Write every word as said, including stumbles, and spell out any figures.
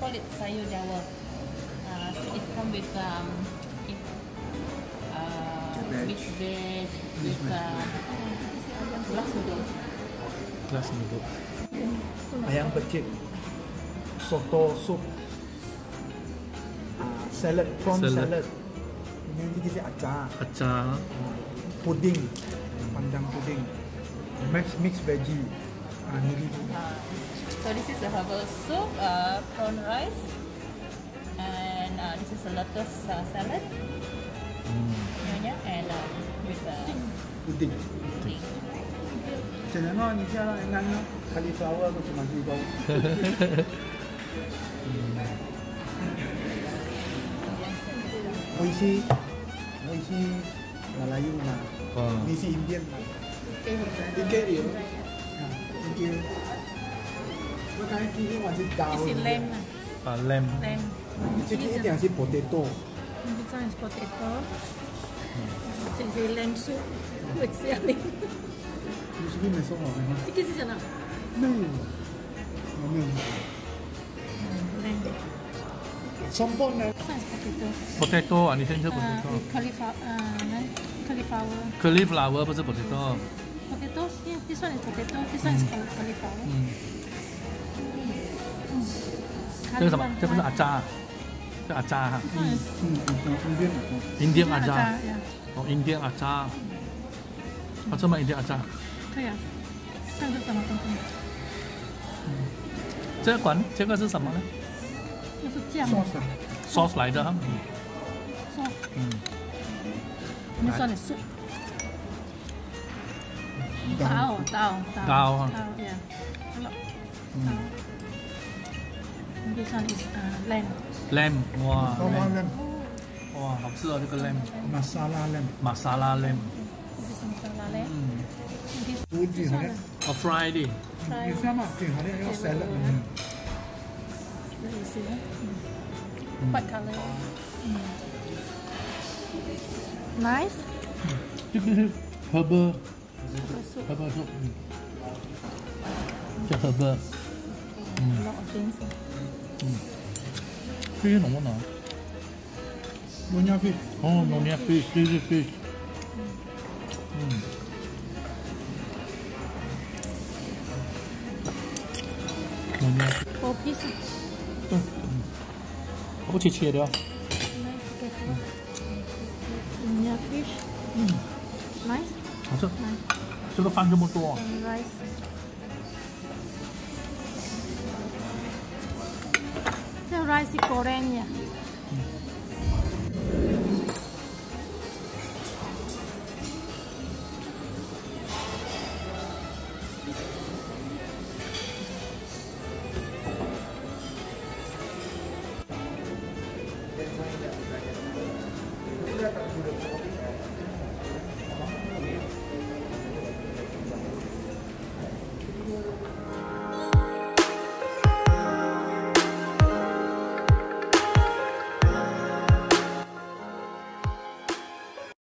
call it sayur Jawa. Uh, so it come with um, it, uh, mixed veg with uh, glass noodle. Glass noodle. Ayam pecik, soto soup, salad, prawn Salad. salad. Ini nanti kita acar, Acar. puding, pandang puding, mix mix veggie. Ah, ini Uh, so this is a herbal soup, uh, prawn rice, and uh, this is a lettuce uh, salad. Hmm. Nyonya, and uh, with uh, puding. pudding. 简单咯，你下来按咯，cauliflower 都全部最高。美味しい、美味しいMelayu mah. Oh. Ini si Indian mah. Indian dia. Indian. Bukan kini masih daun. This is lamb, Ah, lamb. lamb. 这个一定是 potato. This one is potato. This is lamb soup with salad. 你是不是没说好呢？ 这个是什么？ 没有，有没有？ Lamb. Sompon呢？ This one is potato. Potato 啊，你先吃 Uh, potato。 with cauliflower. Uh, cauliflower. Cauliflower 不是 potato。 Potato. Yeah, this one is potato. This one is cauli- cauliflower. 嗯。这个什么？这不是阿扎，这阿扎哈。 This one is 嗯，Indian。 Indian 阿扎。 yeah. 哦，Indian 阿扎。好吃吗？Indian 阿扎。 可以啊。这是什么东西？ 这款这个是什么呢这是酱。 sauce 啊， ？sauce 来的哈。 Sauce. 嗯。 This one is soup. 刀， Tao, tao, tao. Tao, huh? Tao, yeah. Hello. 嗯 Tao. And this one is uh, lamb. lamb 哇刀花 lamb， 哇，好吃哦，这个 lamb， masala lamb， 玛莎拉 lamb。 This is masala lamb. 嗯。 And this, 不紧 this 好 one 的， 哦，Friday。 try. 你看嘛，紧好的要 salad， 嗯， Let me see. Mm. White color. Mm. Nice. 这个是 herbal Soup. herbal soup，嗯，叫 herbal， A lot of things. 嗯，这些浓不浓？ Nonya fish， 哦，nonya fish， 这是 fish， 嗯， nonya， Four pieces. 对，嗯，我不切切的哦， Nonya fish. 嗯， Nice. 好吃， Nice. 这个饭这么多， And rice. 这 rice 是 goreng 呀。